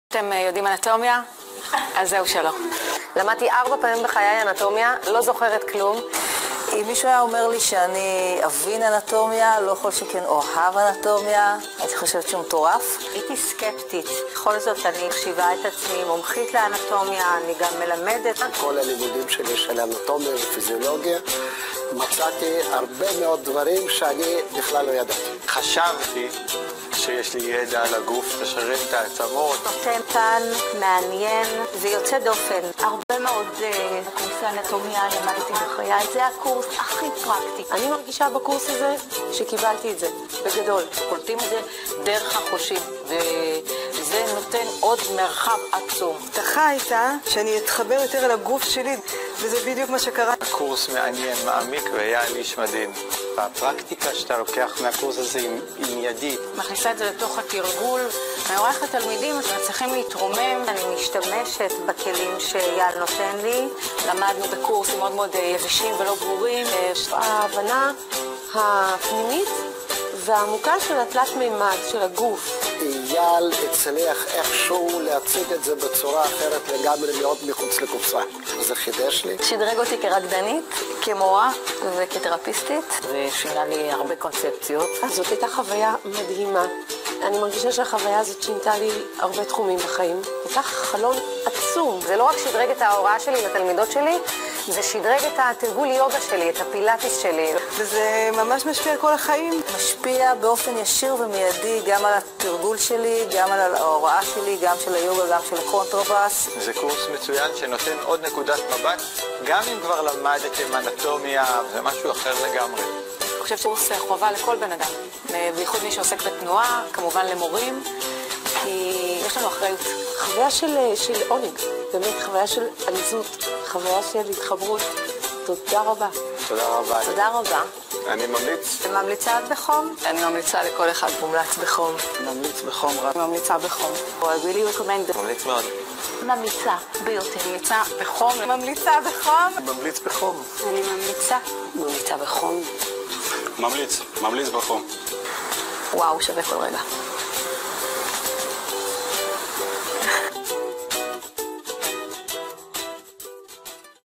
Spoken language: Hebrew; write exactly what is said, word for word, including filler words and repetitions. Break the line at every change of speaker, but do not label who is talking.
אתם יודעים אנטומיה? אז זהו שלא.
למדתי ארבע פעמים בחיי אנטומיה, לא זוכרת כלום.
אם מישהו היה אומר לי שאני אבין אנטומיה, לא יכול שכן אוהב אנטומיה, הייתי חושבת שהוא מטורף.
הייתי סקפטית. בכל זאת אני חשיבה את עצמי מומחית לאנטומיה, אני גם מלמדת.
כל הלימודים שלי של אנטומיה ופיזיולוגיה, מצאתי הרבה מאוד דברים שאני בכלל לא ידעתי.
חשבתי שיש לי ידע על הגוף, לשרת את העצמות.
נותן פן, מעניין, זה יוצא דופן. הרבה מאוד קורסי אנטומיה למדתי בחיי, זה הקורס הכי פרקטי.
אני מרגישה בקורס הזה שקיבלתי את זה, בגדול.
קולטים את זה דרך החושים, וזה נותן עוד מרחב עצום.
הבטחה הייתה שאני אתחבר יותר אל הגוף שלי, וזה בדיוק מה שקרה.
הקורס מעניין, מעמיק, והיה לי איש מדהים. והפרקטיקה שאתה לוקח מהקורס הזה היא מיידית.
מכניסה את זה לתוך התרגול. אני רואה איך התלמידים מצליחים להתרומם.
אני משתמשת בכלים שאייל נותן לי.
למדנו בקורסים מאוד מאוד יבשים ולא ברורים.
ההבנה הפנימית והעמוקה של התלת מימד של הגוף.
אייל הצליח איכשהו להציג את זה בצורה אחרת לגמרי, מאוד מחוץ לקופסה. זה חידש לי.
שדרג אותי כרקדנית, כמורה וכתרפיסטית.
ושינה לי הרבה קונספציות.
אז זאת הייתה חוויה מדהימה. אני מרגישה שהחוויה הזאת שינתה לי הרבה תחומים בחיים. הייתה חלון עצום.
זה לא רק שדרג את ההוראה שלי לתלמידות שלי, זה שדרג את התרגול יוגה שלי, את הפילאטיס שלי. וזה ממש משפיע כל החיים. משפיע באופן ישיר ומיידי גם על התרגול שלי, גם על ההוראה שלי, גם של היוגה, גם של הקונטרבאס.
זה קורס מצוין שנותן עוד נקודת מבט, גם אם כבר למדתם אנטומיה, זה משהו אחר לגמרי.
אני חושבת שקורס חובה לכל בן אדם, בייחוד מי שעוסק בתנועה, כמובן למורים, כי יש לנו אחריות.
חוויה של, של עונג, באמת חוויה של עליזות, חוויה של התחברות. תודה רבה.
תודה רבה.
תודה רבה.
אני ממליץ.
ממליצה בחום.
אני ממליצה לכל אחד מומלץ בחום.
ממליץ בחום רב.
ממליצה בחום.
I really recommend it.
ממליץ מאוד.
ממליצה ביותר.
ממליצה בחום. ממליצה בחום.
ממליץ בחום.
אני ממליצה.
ממליצה בחום.
ממליץ. ממליץ בחום.
וואו, שווה כל רגע.